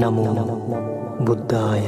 නමෝ බුද්ධාය.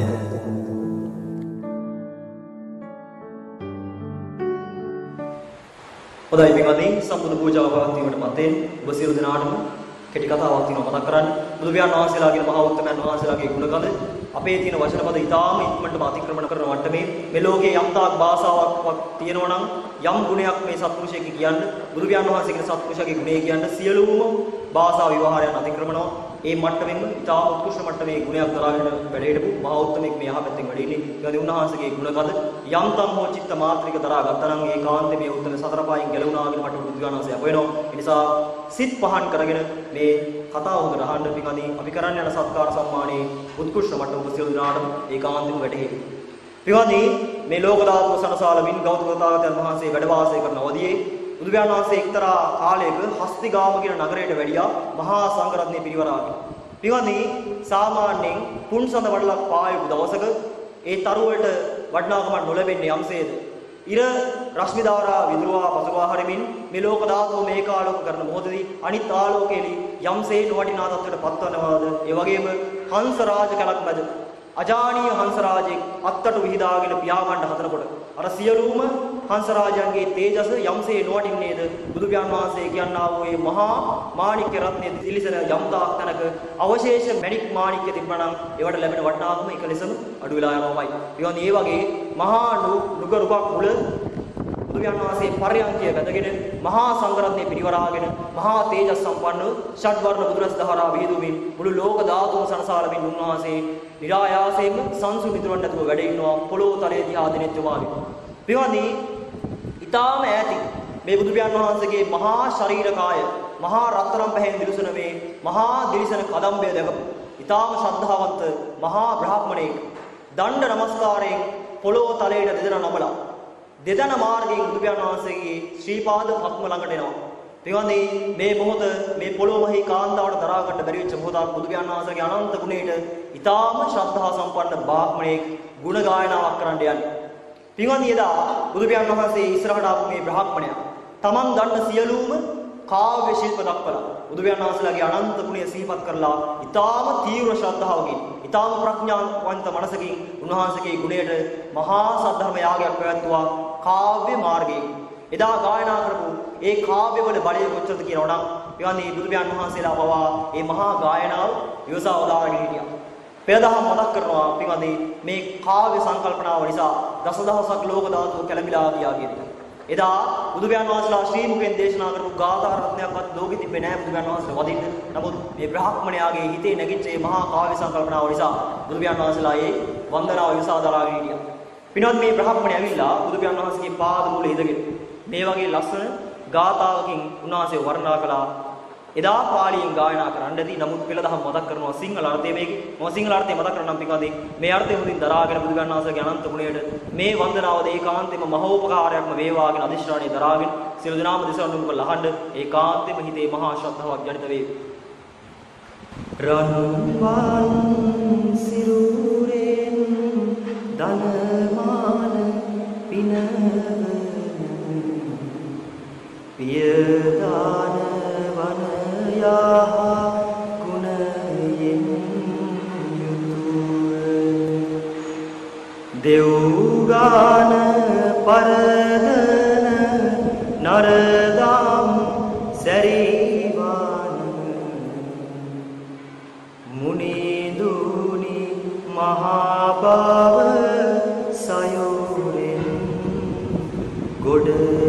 හොඳයි පින්වත්නි, සම්බුදු පූජාව පවත්වීමට මත්තෙන් ඔබ සියලු දෙනාටම කෙටි කතාවක් තියෙනවා මතක් කරන්න. බුදු පියාණන් වහන්සේලාගේ මහා උත්තමයන් වහන්සේලාගේ ගුණකඳ අපේ තියෙන වචන පද ඉතාම ඉක්මනටම අතික්‍රමණ කරන මට්ටමේ මේ ලෝකයේ යම් තාක් භාෂාවක් තියෙනවා නම් යම් ගුණයක් මේ සත්පුරුෂයෙක් කියන්න බුදු පියාණන් වහන්සේ කියන සත්පුරුෂයාගේ ගුණය කියන්න සියලුම භාෂා විවහාරයන් අතික්‍රමනවා. ඒ මට්ටමෙන්ම ඉතාම උත්කෘෂ්ඨ මට්ටමේ ගුණයක් දරාගෙන වැඩ හිටපු මහා උත්තමෙක් මේ යහපැත්තෙන් වැඩ ඉන්නේ. ඊළඟ උන්වහන්සේගේ ගුණකඳ යම්තම් හෝ චිත්ත මාත්‍රික දරා ගත්තා නම් ඒකාන්තයෙන් මේ උත්තම සතර පායෙන් ගැලවුණා කියන මට බුදු පියාණන් වහන්සේ අපේනවා. ඒ නිසා සිත් පහන් කරගෙන මේ කතාව හොඳට අහන්න පින්වත්නි, අපි කරන්න යන සත්කාර සම්මානයේ උත්කෘෂ්ඨ මට්ටම ඔබ සියලු දෙනාටම ඒකාන්තයෙන් වැටහෙයි. පින්වත්නි, මේ ලෝක ධාතුව සනසාලමින් ගෞතම තථාගතයන් වහන්සේ වැඩ වාසය කරන අවදියේ බුදු පියාණන් වහන්සේ එක්තරා කාලයක හස්තිගාම කියන නගරයට වැඩියා මහා සංඝරත්නයේ පිරිවරාගෙන. පින්වත්නි, සාමාන්‍යයෙන් පුන්සඳ වඩලක් පායපු දවසක ඒ තරුවලට වටිනාකමක් නොලැබෙන්නේ යම්සේද ඉර රශ්මි ධාරා විදුරවා පසුවා හරිමින් මේ ලෝක ධාතුව මේකාලෝක කරන මොහොතදී අනිත් ආලෝකයේලි යම්සේ නොවටිනා තත්ත්වයට පත්වනවාද ඒ වගේම හංස රාජ කලක් මැද අජානීය හංස රාජෙක් අත්තට විහිදාගෙන පියාඹන්න හදනකොට අර සියලුම හංස රාජයන්ගේ තේජස යම්සේ නොවටින්නේද බුදු පියාණන් වහන්සේ කියනා වූ මේ මහා මාණික්‍ය රත්නයේ දිලිසෙන යම් තාක් තැනක අවශේෂ මණික් මාණික්‍ය තිබ්බනම් ඒවට ලැබෙන වටිනාකම එක ලෙසම අඩු වෙලා යනවාමයි. ඊවන මේ වගේ මහා නුගරුකක් මුල බුදු පියාණන් වහන්සේ පරයන්කය වැදගෙන මහා සංඝරත්නයේ පිරිවරාගෙන මහා තේජස් සම්පන්න ෂඩ්වර්ණ බුදුරස් දහරා විහිදුමින් මුළු ලෝක ධාතුව සනසාලමින් උන්වහන්සේ නිරායාසයෙන්ම සංසු මිතුරන් නැතුව වැඩ ඉන්නවා පොළොව තලයේ දිහා දිනෙත් යවාගෙන. පින්වත්නි, ඊටාම ඈතින් මේ බුදු පියාණන් වහන්සේගේ මහා ශරීර කාය මහා රත්තරන් පැහැයෙන් දිලිසෙන මේ මහා දිලිසෙන කදම්බය දැකපු ඊටාම ශ්‍රද්ධාවන්ත මහා බ්‍රාහ්මණයෙක් දණ්ඩ නමස්කාරයෙන් පොළොව තලයට දෙදෙනා නමලා දෙදෙන මාර්ගයෙන් බුදු පියාණන් වහන්සේගේ ශ්‍රී පාද පත්ම ළඟට එනවා. පින්වත්නි, මේ මොහොත මේ පොළොවෙහි කාන්තාවට දරා ගන්න බැරි වෙච්ච මොහොතක් බුදු පියාණන් වහන්සේගේ අනන්ත ගුණයට ඊටාම ශ්‍රද්ධා සම්පන්න බ්‍රාහ්මණයෙක් ගුණ ගායනාවක් කරන්න යන්නේ. පින්වත්නි, එදා බුදු පියාණන් වහන්සේ ඉස්සරහට ආපු මේ බ්‍රාහ්මණයා තමන් දන්න සියලුම කාව්‍ය ශිල්ප දක්වලා බුදු පියාණන් වහන්සේලාගේ අනන්ත ගුණය සිහිපත් කරලා ඊටාම තීව්‍ර ශ්‍රද්ධාවකින් ඊටාම ප්‍රඥාවන්ත මනසකින් උන්වහන්සේගේ ගුණයට මහා සද්ධර්ම යාගයක් පැවැත්වුවා කාව්‍ය මාර්ගයෙන්. එදා ගායනා කරපු ඒ කාව්‍යවල බලය කොච්චරද කියනවා නම් පින්වත්නි, බුදු පියාණන් වහන්සේලා පවා මේ මහා ගායනාව යොසා උදාගෙන හිටියා. පෙරදහම් මතක් කරනවා පින්වත්නි, මේ කාව්‍ය සංකල්පනාව නිසා දසදහසක් ලෝක ධාතුව කැළඹිලා ගියා කියන එක. එදා බුදු පියාණන් වහන්සේලා ශ්‍රී මුඛයෙන් දේශනා කරපු ගාථා රත්නයක්වත් ලෝකෙ තිබෙන්නේ නැහැ බුදු පියාණන් වහන්සේලා වදින්න. නමුත් මේ බ්‍රාහ්මණයාගේ හිතේ නැගිච්ච මේ මහා කාව්‍ය සංකල්පනාව නිසා බුදු පියාණන් වහන්සේලා ඒ වන්දනාව යොසා දරාගෙන හිටියා. පින්වත්, මේ බ්‍රාහ්මණයා ඇවිල්ලා බුදු පියාණන් වහන්සේගේ පාද මූලෙ ඉඳගෙන මේ වගේ ලස්සන ගාථාවකින් උන්වහන්සේ වර්ණනා කළා. එදා පාලියෙන් ගායනා කරන්නදී නමුත් පෙළදහම් මතක් කරනවා සිංහල අර්ථය මේකේ. මම සිංහල අර්ථය මතක් කරනම් පින්වත්නි, මේ අර්ථය හොඳින් දරාගෙන බුදු පියාණන් වහන්සේගේ අනන්ත ගුණයට මේ වන්දනාවද ඒකාන්තයෙන්ම මහෝපකාරයක්ම වේවා කියන අදිෂ්ඨානය දරාගෙන සියලු දෙනාම දෙසවඳුන් කරලා අහන්න ඒකාන්තයෙන්ම හිතේ මහා ශ්‍රද්ධාවක් ජනිත වේ. රන්වන් සිරුරෙන් ධනමාන පිනවන පියදාන වනයා ගුණයෙන් යුතුව දෙව්ගාන පරදන නරදම් සැරිවාන මුනිදුනි මහා බව සයෝරෙන් ගොඩ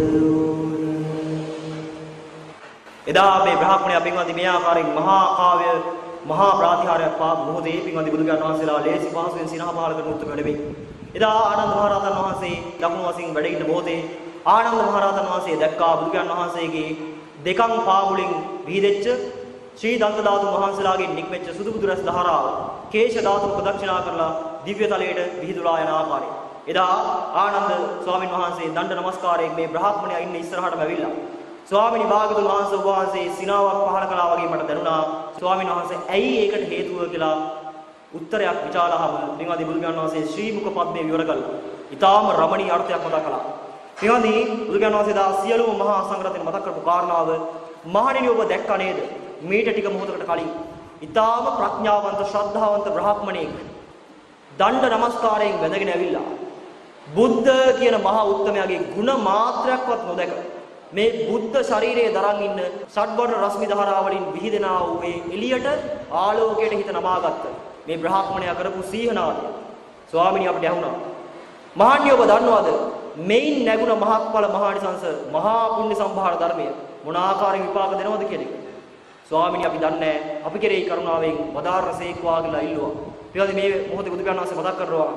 එදා මේ බ්‍රාහ්මණයා පින්වත්නි මේ ආකාරයෙන් මහා කාව්‍ය මහා ප්‍රාතිහාර්යයක් පාපු මොහොතේ පින්වත්නි බුදු පියාණන් වහන්සේලා ලේසි පහසුවෙන් සිනහ පහල කරන උත්තර නෙවෙයි. එදා ආනන්ද මහ රහතන් වහන්සේ දකුණු වශයෙන් වැඩ ඉන්න මොහොතේ ආනන්ද මහ රහතන් වහන්සේ දැක්කා බුදු පියාණන් වහන්සේගේ දෙකන් පාමුලින් විහිදෙච්ච ශ්‍රී දන්ත ධාතු වහන්සේලාගෙන් නික්මෙච්ච සුදු බුදු රස ධාරාව කේශ ධාතු ප්‍රදක්ෂිනා කරලා දිව්‍ය තලයට විහිදුලා යන ආකාරය. එදා ආනන්ද ස්වාමින් වහන්සේ දණ්ඩ නමස්කාරයෙන් මේ බ්‍රාහ්මණයා ඉන්න ඉස්සරහටම ඇවිල්ලා ස්වාමිනී භාගතුන් වහන්සේ ඔබ වහන්සේ සිනාවක් පහල කළා වගේ මට දැනුණා. ස්වාමීන් වහන්සේ ඇයි ඒකට හේතුව කියලා උත්තරයක් විචාලහම පින්වත්නි බුදු පියාණන් වහන්සේ ශ්‍රී මුඛ පද්මේ විවර කළා. ඊටාම රමණීය අර්ථයක් මතක් කළා. පින්වත්නි බුදු පියාණන් වහන්සේ දා සියලුම මහා සංඝරත්නය මතක් කරපු කාරණාව මහණෙනි ඔබ දැක්කා නේද? මීට ටික මොහොතකට කලින් ඊටාම ප්‍රඥාවන්ත ශ්‍රද්ධාවන්ත බ්‍රාහ්මණයෙක් දණ්ඩ නමස්කාරයෙන් වැඳගෙන ඇවිල්ලා බුද්ධ කියන මහා උත්තමයාගේ ගුණ මාත්‍රයක්වත් නොදැක මේ බුද්ධ ශරීරයේ දරන් ඉන්න ෂඩ්වර්ණ රශ්මි ධාරාවලින් විහිදෙනා වූ මේ එළියට ආලෝකයට හිත නමාගත්ත මේ බ්‍රාහ්මණයා කරපු සීහනාදය ස්වාමිනිය අපිට ඇහුණා. මහණිය ඔබ දන්නවද මෙයින් නැගුණ මහත්ඵල මහානිසංස මහා පුණ්‍ය සම්භාර ධර්මය මොන ආකාරයෙන් විපාක දෙනවද කියන එක. ස්වාමිනිය අපි දන්නේ නැහැ. අපි කෙරෙහි කරුණාවෙන් වදාරසේක්වා කියලා ඉල්ලුවා. ඊට මේ මොහොතේ බුදු පියාණන් වහන්සේ මතක් කරනවා.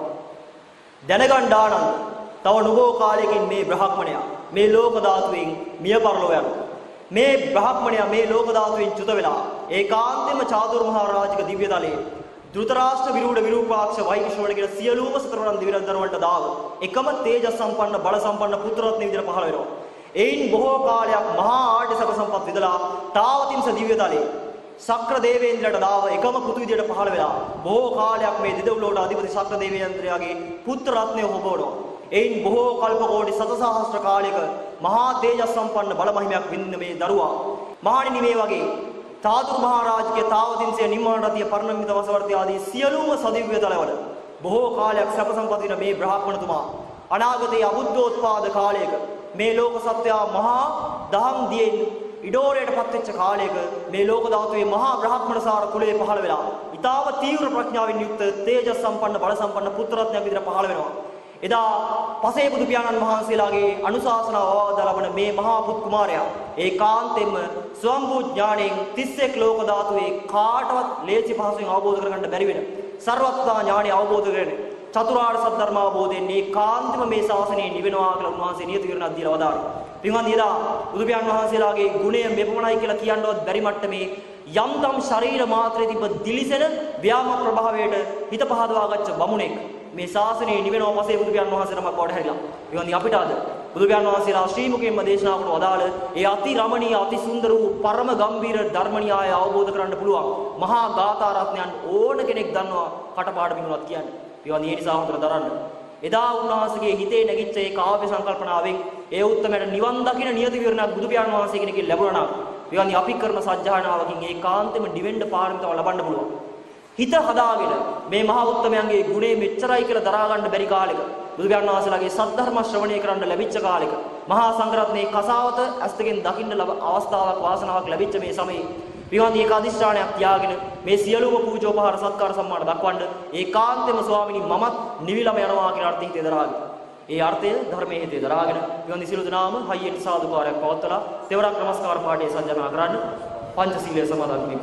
දැනගන්න ආනන්ද තව නුගෝ කාලයකින් මේ බ්‍රාහ්මණයා මේ ලෝක ධාතුවෙන් මිය පරලෝ යනවා. මේ බ්‍රාහ්මණයා මේ ලෝක ධාතුවෙන් චුත වෙලා ඒකාන්තයෙන්ම චාතුරු මහා රාජික දිව්‍ය තලයේ ධෘතරාෂ්ට්‍ර විරූඪ විරූපාක්ෂ වෛශ්‍රවණ කියන සියලුම සතරවරන් දිවිරන්දරවලට දාව එකම තේජස් සම්පන්න බල සම්පන්න පුත්‍රරත්න විදිහට පහළ වෙනවා. එයින් බොහෝ කාලයක් මහා ආඩ්‍ය සබ සම්පත් විදලා තාවතින්ස දිව්‍ය තලයේ සක්‍ර දේවේන්ද්‍රට දාව එකම පුතු විදියට පහළ වෙලා බොහෝ කාලයක් මේ දෙදෙව්ලොවට අධිපති සක්‍ර දේවේන්ද්‍රයාගේ පුත්‍ර රත්නය හොබවනවා. එයින් බොහෝ කල්ප කෝටි සතසහස්ත්‍ර කාලයක මහා තේජස් සම්පන්න බල මහිමයක් විඳින මේ දරුවා මහණෙනි මේ වගේ චාතුරු මහා රාජකීය තාවතින්සේ නිම්මාන රතිය පර්ණමිත වසවර්ති ආදී සියලුම සදිව්‍ය තලවල බොහෝ කාලයක් සැප සම්පත් විඳින මේ බ්‍රාහ්මණතුමා අනාගතයේ අබුද්ධෝත්පාද කාලයක මේ ලෝක සත්‍යය මහා දහම් දියෙන් ඉඩෝරයට පත්වෙච්ච කාලයක මේ ලෝක ධාතුවේ මහා බ්‍රාහ්මණසාර කුලයේ පහළ වෙලා ඊටාව තීව්‍ර ප්‍රඥාවෙන් යුක්ත තේජස් සම්පන්න බල සම්පන්න පුත්‍රරත්නයක් විදිහට පහළ වෙනවා. එදා පසේ බුදු පියාණන් වහන්සේලාගේ අනුශාසනාව අවවාද ලබන මේ මහා පුත් කුමාරයා ඒකාන්තයෙන්ම ස්වම්භූ ඥාණයෙන් 31 ලෝක ධාතුවේ කාටවත් ලේසි පහසුවෙන් අවබෝධ කරගන්න බැරි වෙන සර්වඥතා ඥාණය අවබෝධ කරගෙන චතුරාර්ය සත්‍ය ධර්ම අවබෝධයෙන් ඒකාන්තම මේ ශාසනය නිවෙනවා කියලා උන්වහන්සේ නියත විවරණක් දීලා වදාළා. පින්වන්දි එදා බුදු පියාණන් වහන්සේලාගේ ගුණය මෙපමණයි කියලා කියන්නවත් බැරි මට්ටමේ යම්තම් ශරීර මාත්‍රේ තිබ්බ දිලිසෙන ව්‍යාම ප්‍රභාවයට හිත පහදවා ගච්ඡ බමුණෙක් මේ ශාසනය නිවෙනවා පස්සේ බුදු පියාණන් වහන්සේ නමක් බවට හැරිලා. පින්වන්දි අපිට අද බුදු පියාණන් වහන්සේලා ශ්‍රී මුඛයෙන්ම දේශනා කොට වදාළ ඒ අති රමණීය අති සුන්දර වූ පරම ගම්බීර ධර්මණියාය අවබෝධ කරගන්න පුළුවන් මහා ගාථා රත්නයන් ඕන කෙනෙක් දන්නවා කටපාඩමින් උනත් කියන්නේ. පින්වන්දි ඒ නිසා හොඳට දරන්න. එදා උන්වහන්සේගේ හිතේ නැගිච්ච ඒ කාව්‍ය සංකල්පනාවෙන් ඒ උත්තමයට නිවන් දකින්න නියත විවරණයක් බුදු පියාණන් වහන්සේ කෙනෙක්ගෙන් ලැබුණා නම් පින්වන්දි අපි කරන සත්‍යයනාවකින් ඒකාන්තෙම නිවෙන්න පාරමිතාව ලබන්න පුළුවන්. හිත හදාගෙන මේ මහා උත්තමයන්ගේ ගුණේ මෙච්චරයි කියලා දරා ගන්න බැරි කාලෙක බුදු පියාණන් වහන්සේලාගේ සද්ධර්ම ශ්‍රවණය කරන්න ලැබිච්ච කාලෙක මහා සංඝරත්නයේ කසාවත ඇස්තකින් දකින්න අවස්ථාවක් වාසනාවක් ලැබිච්ච මේ සමයේ පින්වන්දි ඒක අදිෂ්ඨානයක් තියාගෙන මේ සියලුම පූජෝපහාර සත්කාර සම්මාන දක්වන්න ඒකාන්තෙම ස්වාමිනී මමත් නිවිලම යනවා කියන අර්ථය හිතේ දරාගෙන ඒ අර්ථය ධර්මයේ හිතේ දරාගෙන පින්වන්දි සියලු දෙනාම හයියෙන් සාදුකාරයක් පවත්වලා තෙවරක් නමස්කාර පාඨය සජ්ජනා කරන්න පංචශීලයේ සමාදන් වීම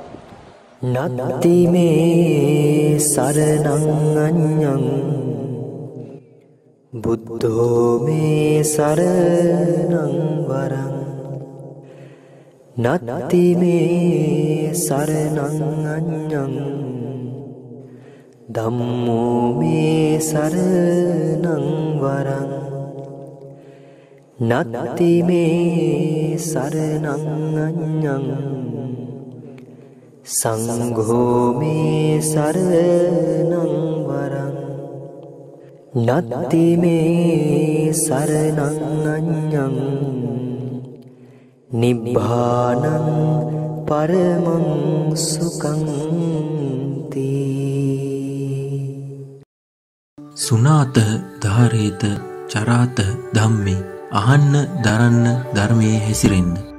නත්ති මේ සරණං අඤ්ඤං බුද්ධෝ මේ සරණං වරං නත්ති මේ සරණං අඤ්ඤං ධම්මෝ මේ සරණං වරං නත්ති මේ සරණං අඤ්ඤං සංඝෝ මේ සරණං වරං නත්ති මේ සරණං අඤ්ඤං නිබ්බානං පරමං සුඛං තී සුනාත ධාරේත චරාත ධම්මේ අහන්න දරන්න ධර්මයේ හැසිරෙන්න